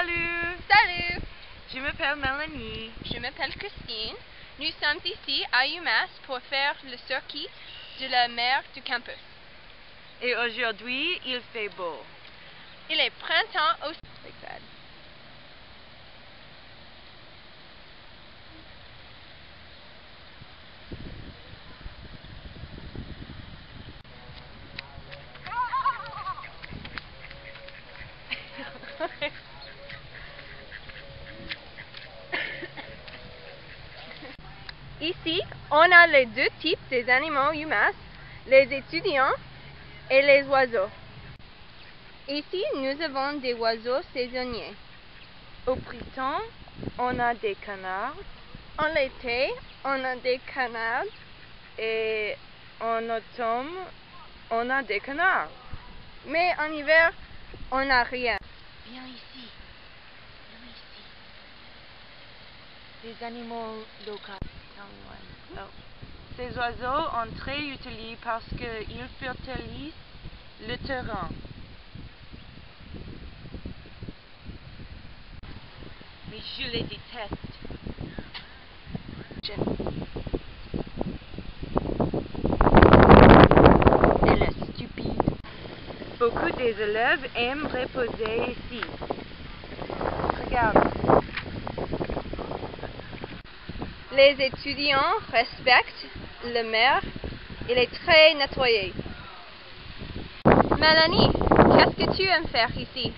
Salut! Salut! Je m'appelle Mélanie. Je m'appelle Christine. Nous sommes ici à UMass pour faire le circuit de la mer du campus. Et aujourd'hui, il fait beau. Il est printemps au... Ici, on a les deux types des animaux UMass, les étudiants et les oiseaux. Ici, nous avons des oiseaux saisonniers. Au printemps, on a des canards. En été, on a des canards. Et en automne, on a des canards. Mais en hiver, on n'a rien. Viens ici. Viens ici. Les animaux locaux. Oh. Ces oiseaux sont très utiles parce qu'ils fertilisent le terrain. Mais je les déteste. Elle est stupide. Beaucoup des élèves aiment reposer ici. Regarde. Les étudiants respectent la mer. Il est très nettoyé. Mélanie, qu'est-ce que tu aimes faire ici?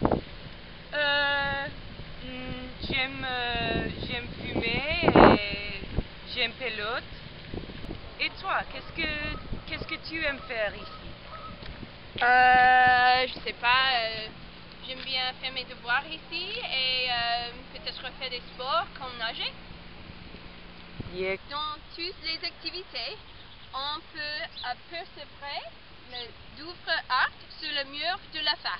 J'aime fumer et j'aime pelote. Et toi, qu'est-ce que tu aimes faire ici? Je sais pas. J'aime bien faire mes devoirs ici et peut-être faire des sports comme nager. Yeah. Dans toutes les activités, on peut apercevoir le double arc sur le mur de la fac.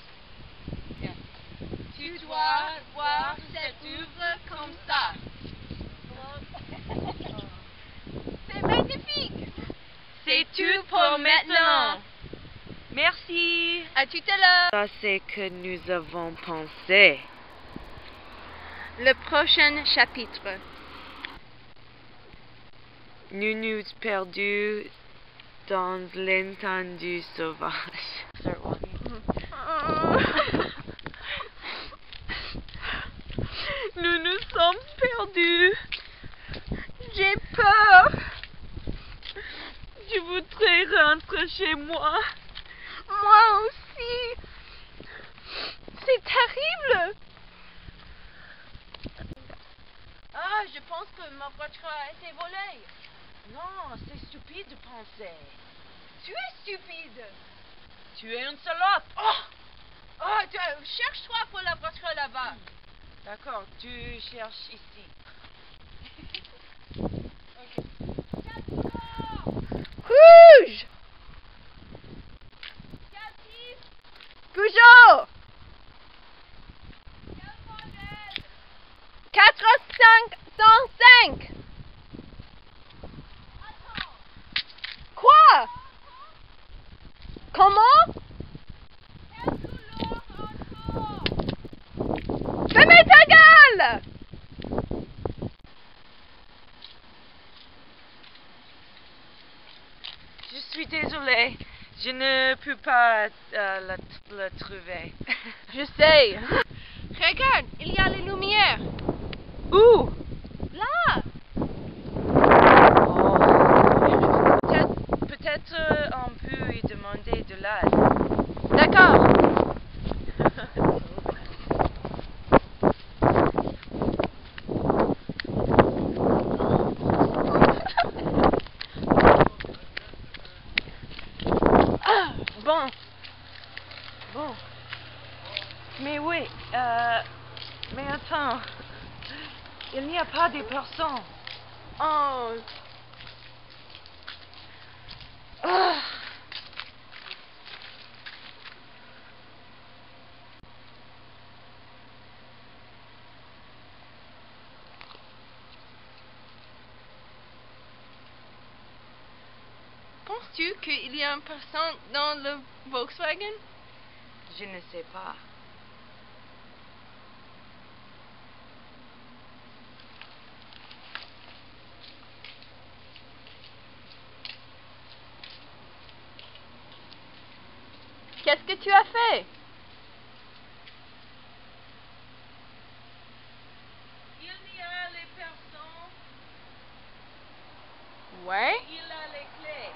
Tu dois voir cette œuvre comme ça. C'est magnifique! C'est tout pour maintenant. Merci. À tout à l'heure. Ça, c'est que nous avons pensé. Le prochain chapitre. Nous nous perdons dans l'étendue sauvage. Nous nous sommes perdus. J'ai peur. Je voudrais rentrer chez moi. Moi aussi. C'est terrible. Ah, je pense que ma voiture a été volée. Non, c'est stupide de penser. Tu es stupide. Tu es une salope. Oh, cherche-toi pour la voiture là-bas. D'accord, tu cherches ici. Rouge. Peugeot. 405. Quoi? Comment? Fermez ta gueule! Je suis désolée. Je ne peux pas la trouver. Je sais. Regarde, il y a les lumières. Où? Là. Peut-être on peut lui demander de l'aide. D'accord. Bon. Mais oui, mais attends. Il n'y a pas de personnes. Oh. Penses-tu qu'il y a une personne dans le Volkswagen? Je ne sais pas. qu'est-ce que tu as fait? Il y a les personnes. Ouais. Il a les clés.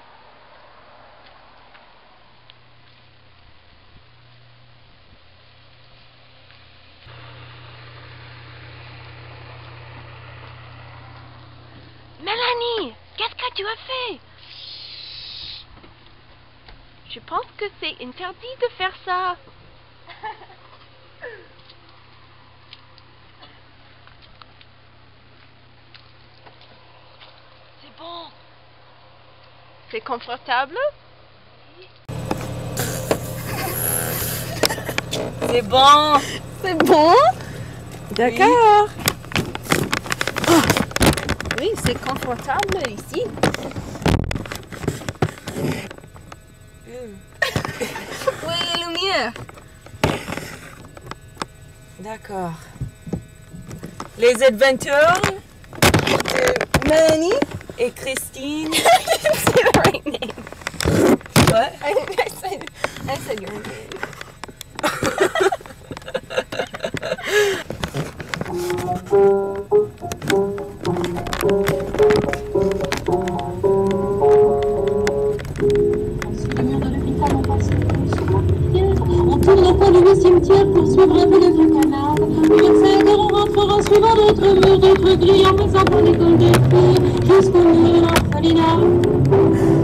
Mélanie, qu'est-ce que tu as fait? Je pense que c'est interdit de faire ça. C'est bon. C'est confortable? C'est bon. C'est bon? D'accord. Oh. Oui, c'est confortable ici. Oui, les lumières. D'accord. Les aventures de Mélanie? et Christine. Say the right name. What? I said your name. Le mur de l'hôpital en passe on tourne au coin du cimetière pour suivre un peu les vieux canards. Une scène on rentrera suivant d'autres murs, d'autres grilles en passant par l'école des filles jusqu'au mur de l'orphelinat.